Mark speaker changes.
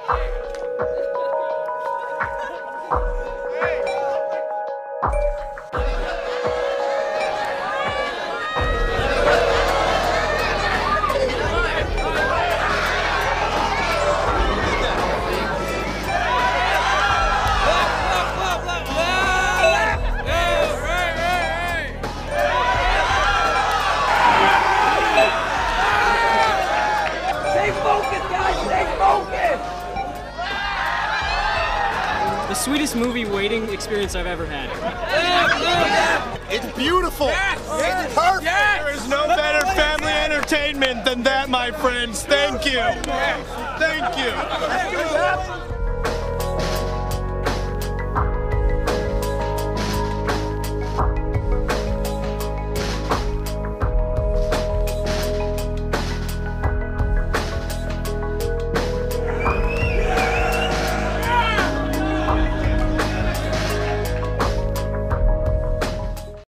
Speaker 1: The sweetest movie waiting experience I've ever had.
Speaker 2: It's beautiful. It's perfect. There is no better family entertainment than that, my friends. Thank you. Thank you.